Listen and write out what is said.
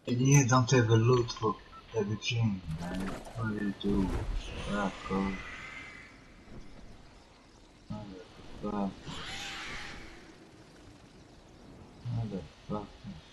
And you don't have a loot for everything, man. What do you do? Fuck off. Motherfucker. Motherfucker.